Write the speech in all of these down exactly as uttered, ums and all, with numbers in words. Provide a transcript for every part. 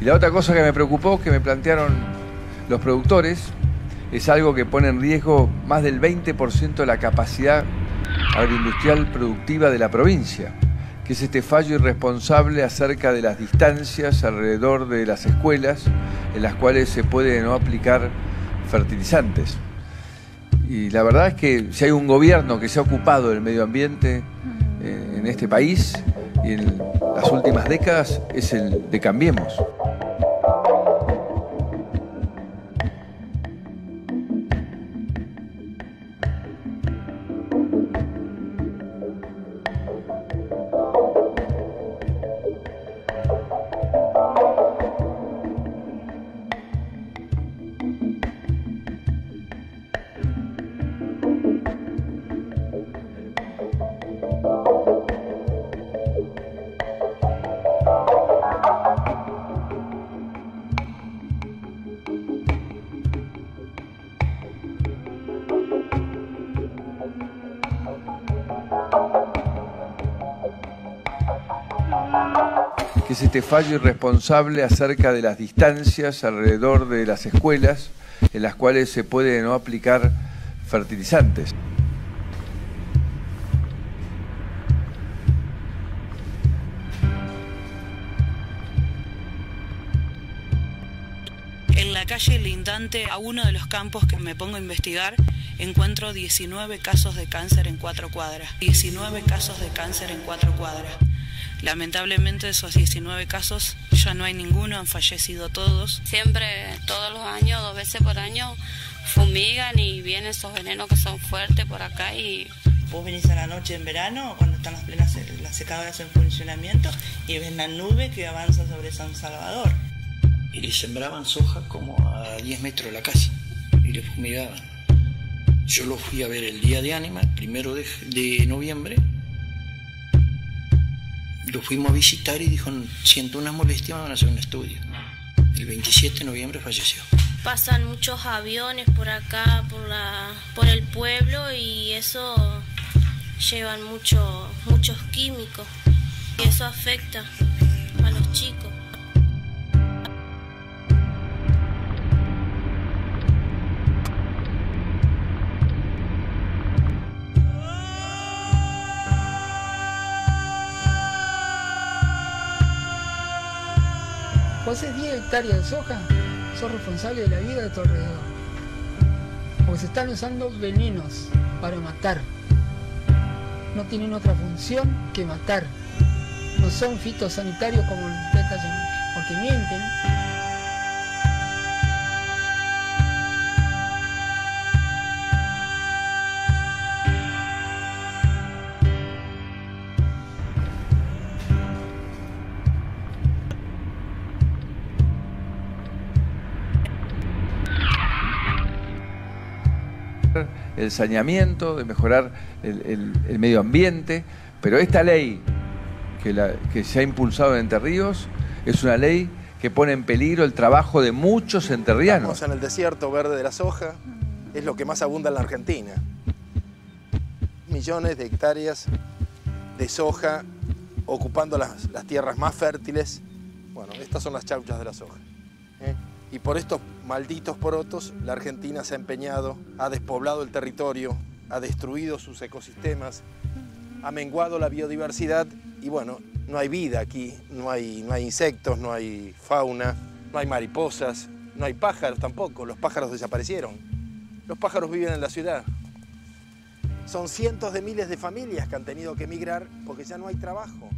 la otra cosa que me preocupó, que me plantearon los productores, es algo que pone en riesgo más del veinte por ciento de la capacidad agroindustrial productiva de la provincia, que es este fallo irresponsable acerca de las distancias alrededor de las escuelas en las cuales se puede no aplicar fertilizantes. Y la verdad es que si hay un gobierno que se ha ocupado del medio ambiente eh, en este país y en las últimas décadas, es el de Cambiemos. Que es este fallo irresponsable acerca de las distancias alrededor de las escuelas en las cuales se puede no aplicar fertilizantes. En la calle lindante a uno de los campos que me pongo a investigar, encuentro diecinueve casos de cáncer en cuatro cuadras. diecinueve casos de cáncer en cuatro cuadras. Lamentablemente de esos diecinueve casos ya no hay ninguno, han fallecido todos. Siempre, todos los años, dos veces por año, fumigan y vienen esos venenos que son fuertes por acá. Y vos venís a la noche en verano, cuando están las plenas las secadoras en funcionamiento, y ves la nube que avanza sobre San Salvador. Y le sembraban soja como a diez metros de la casa y le fumigaban. Yo lo fui a ver el día de Ánima, el primero de, de noviembre. Lo fuimos a visitar y dijo, siento una molestia, me van a hacer un estudio. El veintisiete de noviembre falleció. Pasan muchos aviones por acá, por, la, por el pueblo, y eso llevan mucho, muchos químicos. Y eso afecta a los chicos. Posees diez hectáreas de soja, sos responsable de la vida de tu alrededor. Porque se están usando venenos para matar. No tienen otra función que matar. No son fitosanitarios como intentan, porque mienten. El saneamiento, de mejorar el, el, el medio ambiente, pero esta ley que, la, que se ha impulsado en Entre Ríos es una ley que pone en peligro el trabajo de muchos entrerrianos. Estamos en el desierto verde de la soja, es lo que más abunda en la Argentina. Millones de hectáreas de soja ocupando las, las tierras más fértiles. Bueno, estas son las chauchas de la soja. ¿eh? Y por estos malditos porotos, la Argentina se ha empeñado, ha despoblado el territorio, ha destruido sus ecosistemas, ha menguado la biodiversidad y bueno, no hay vida aquí, no hay, no hay insectos, no hay fauna, no hay mariposas, no hay pájaros tampoco, los pájaros desaparecieron. Los pájaros viven en la ciudad. Son cientos de miles de familias que han tenido que emigrar porque ya no hay trabajo.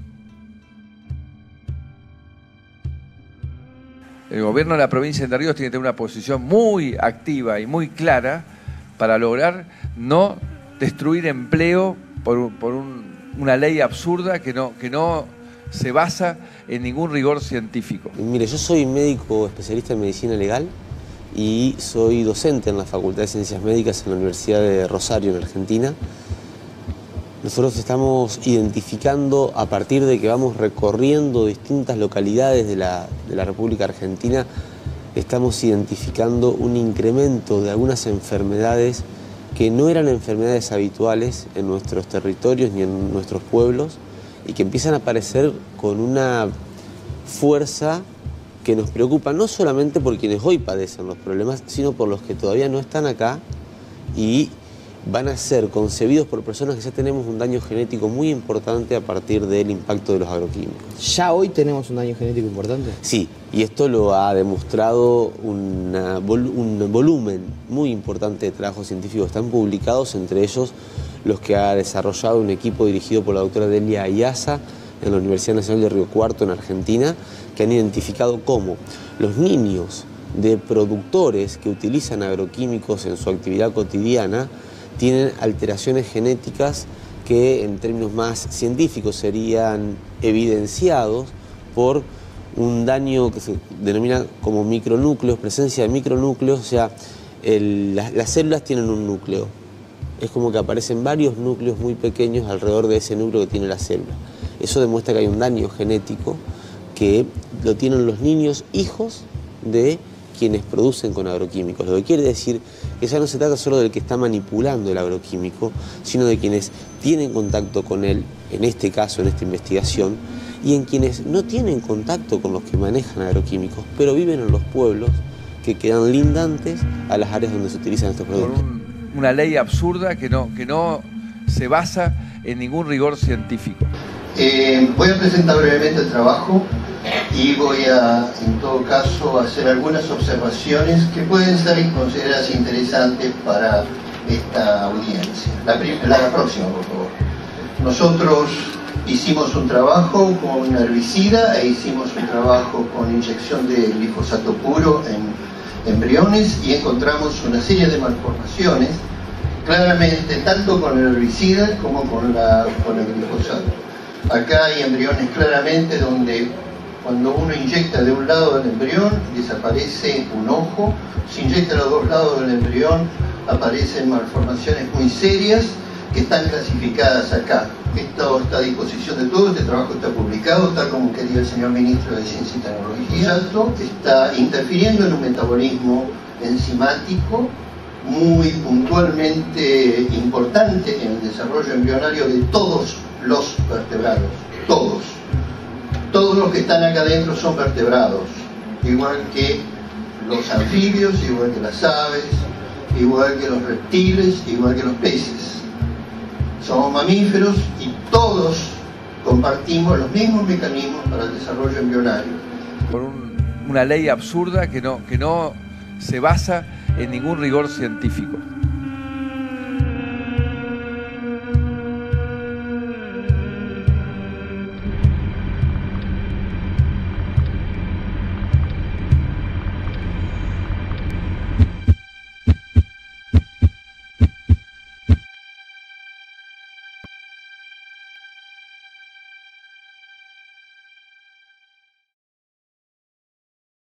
El gobierno de la provincia de Entre Ríos tiene que tener una posición muy activa y muy clara para lograr no destruir empleo por, por un, una ley absurda que no, que no se basa en ningún rigor científico. Mire, yo soy médico especialista en medicina legal y soy docente en la Facultad de Ciencias Médicas en la Universidad de Rosario, en Argentina. Nosotros estamos identificando, a partir de que vamos recorriendo distintas localidades de la, de la República Argentina, estamos identificando un incremento de algunas enfermedades que no eran enfermedades habituales en nuestros territorios ni en nuestros pueblos y que empiezan a aparecer con una fuerza que nos preocupan no solamente por quienes hoy padecen los problemas, sino por los que todavía no están acá y van a ser concebidos por personas que ya tenemos un daño genético muy importante a partir del impacto de los agroquímicos. ¿Ya hoy tenemos un daño genético importante? Sí, y esto lo ha demostrado una, un volumen muy importante de trabajos científicos que están publicados, entre ellos los que ha desarrollado un equipo dirigido por la doctora Delia Ayaza en la Universidad Nacional de Río Cuarto, en Argentina, que han identificado cómo los niños de productores que utilizan agroquímicos en su actividad cotidiana tienen alteraciones genéticas que en términos más científicos serían evidenciados por un daño que se denomina como micronúcleos, presencia de micronúcleos, o sea, el, las, las células tienen un núcleo. Es como que aparecen varios núcleos muy pequeños alrededor de ese núcleo que tiene la célula. Eso demuestra que hay un daño genético que lo tienen los niños hijos de quienes producen con agroquímicos. Lo que quiere decir que ya no se trata solo del que está manipulando el agroquímico, sino de quienes tienen contacto con él, en este caso, en esta investigación, y en quienes no tienen contacto con los que manejan agroquímicos, pero viven en los pueblos que quedan lindantes a las áreas donde se utilizan estos productos. Por un, una ley absurda que no, que no se basa en ningún rigor científico. Eh, voy a presentar brevemente el trabajo y voy a, en todo caso, hacer algunas observaciones que pueden ser consideradas interesantes para esta audiencia. La, la, la próxima, por favor. Nosotros hicimos un trabajo con herbicida e hicimos un trabajo con inyección de glifosato puro en embriones y encontramos una serie de malformaciones, claramente tanto con el herbicida como con, la, con el glifosato. Acá hay embriones claramente donde cuando uno inyecta de un lado del embrión desaparece un ojo, si inyecta a los dos lados del embrión aparecen malformaciones muy serias que están clasificadas acá. Esto está a disposición de todos, este trabajo está publicado, tal como quería el señor Ministro de Ciencia y Tecnología. Esto está interfiriendo en un metabolismo enzimático muy puntualmente importante en el desarrollo embrionario de todos los vertebrados, todos. Todos los que están acá adentro son vertebrados, igual que los anfibios, igual que las aves, igual que los reptiles, igual que los peces. Somos mamíferos y todos compartimos los mismos mecanismos para el desarrollo embrionario. Por un, una ley absurda que no, que no se basa en ningún rigor científico.